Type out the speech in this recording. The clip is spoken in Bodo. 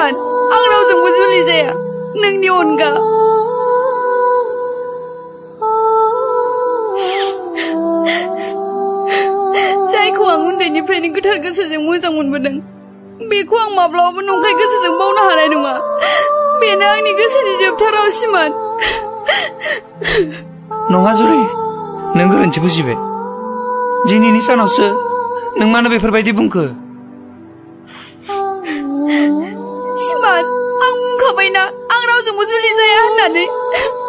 सिमान आं रावजोंबो जुलि जाया नोंनि अनगा जायखौ आं उन्दैनिफ्रायनो गोथार गोसोजों मोजां मोनबोदों बेखौ आं माब्लाबाबो नंखाय गोसोजों बावनो हानाय नङा बेनो आंनि गोसोनि जोबथा राव सिमान नङा जुलि नों गोरोन्थि बुजिबाय दिनैनि सानावसो नों मानो बेफोरबायदि बुंखो सिमान आं बुंखाबायना आं रावजोंबो जुलि जाया होननानै